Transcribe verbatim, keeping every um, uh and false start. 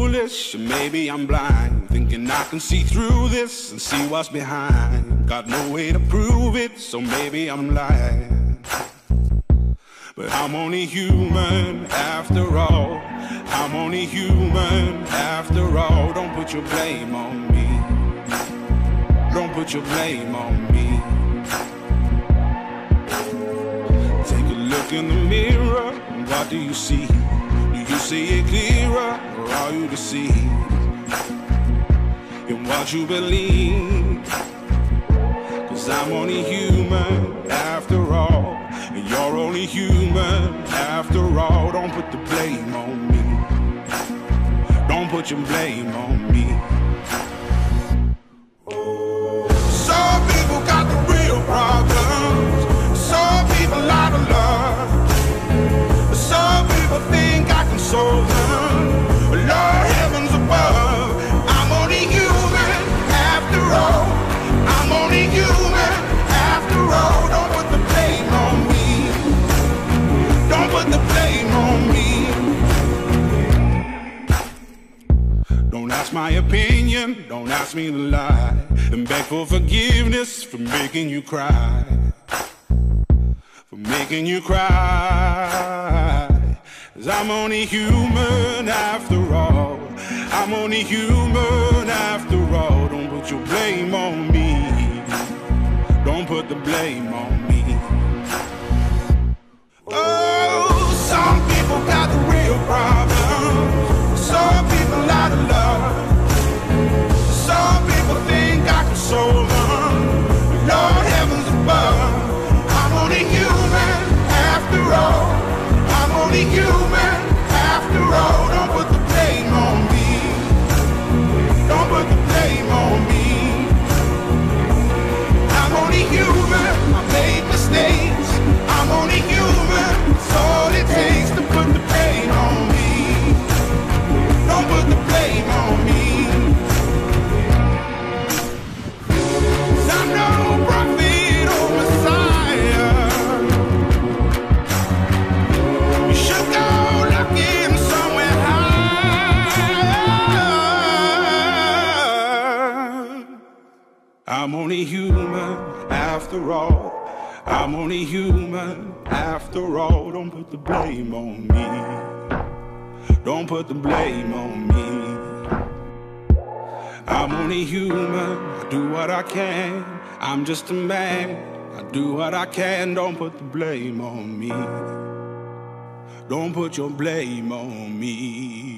foolish, or maybe I'm blind, thinking I can see through this and see what's behind. Got no way to prove it, so maybe I'm lying. But I'm only human after all. I'm only human after all. Don't put your blame on me. Don't put your blame on me. Take a look in the mirror, what do you see? Do you see it clearer, or are you deceived in what you believe? Cause I'm only human after all, and you're only human after all. Don't put the blame on me. Don't put your blame on me. Some people got the real problems. Some people out of love. Some people think I can solve them. Lord heavens above, I'm only human after all. I'm only human after all. Don't put the blame on me. Don't put the blame on me. Don't ask my opinion, don't ask me to lie, and beg for forgiveness for making you cry. For making you cry. Cause I'm only human after all. I'm only human after all. Don't put your blame on me. Don't put the blame on me. Oh, some people got the real problems. Some people out of love. Some people think I can solve them. Lord heavens above, I'm only human after all. I'm only human after all. Don't put the blame on me. Don't put the blame on me. I'm only human, I made mistakes. I'm only human, it's all it takes to put the blame on me. Don't put the blame on me. 'Cause I'm no prophet or Messiah. You should go looking somewhere higher. I'm only human after all. I'm only human after all. Don't put the blame on me. Don't put the blame on me. I'm only human, I do what I can. I'm just a man, I do what I can. Don't put the blame on me. Don't put your blame on me.